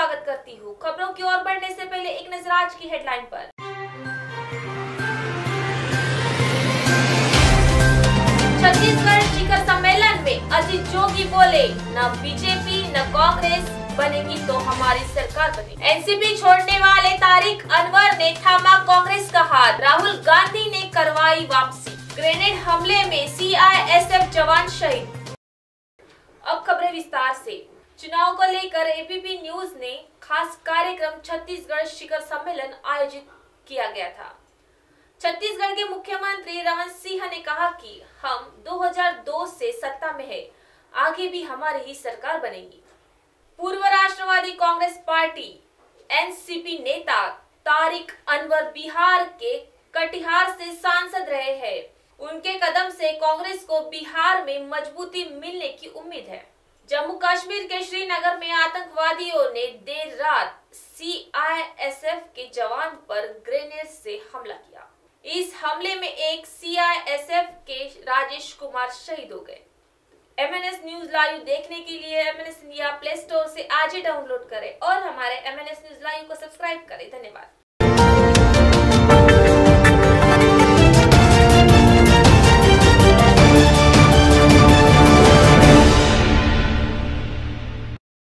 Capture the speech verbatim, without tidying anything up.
स्वागत करती हूँ। खबरों की ओर बढ़ने से पहले एक नजर आज की हेडलाइन पर। छत्तीसगढ़ शिखर सम्मेलन में अजीत जोगी बोले, न बीजेपी न कांग्रेस बनेगी तो हमारी सरकार बनेगी। एनसीपी छोड़ने वाले तारिक अनवर ने थामा कांग्रेस का हाथ। राहुल गांधी ने करवाई वापसी। ग्रेनेड हमले में सीआईएसएफ जवान शहीद। अब खबरें विस्तार से। चुनाव को लेकर एबीपी न्यूज ने खास कार्यक्रम छत्तीसगढ़ शिखर सम्मेलन आयोजित किया गया था। छत्तीसगढ़ के मुख्यमंत्री रमन सिंह ने कहा कि हम दो हज़ार दो से सत्ता में है, आगे भी हमारी ही सरकार बनेगी। पूर्व राष्ट्रवादी कांग्रेस पार्टी एनसीपी नेता तारिक अनवर बिहार के कटिहार से सांसद रहे हैं। उनके कदम से कांग्रेस को बिहार में मजबूती मिलने की उम्मीद है। जम्मू कश्मीर के श्रीनगर में आतंकवादियों ने देर रात सीआईएसएफ के जवान पर ग्रेनेड से हमला किया। इस हमले में एक सीआईएसएफ के राजेश कुमार शहीद हो गए। एमएनएस न्यूज लाइव देखने के लिए एमएनएस इंडिया प्ले स्टोर से आज ही डाउनलोड करें और हमारे एमएनएस न्यूज लाइव को सब्सक्राइब करें। धन्यवाद।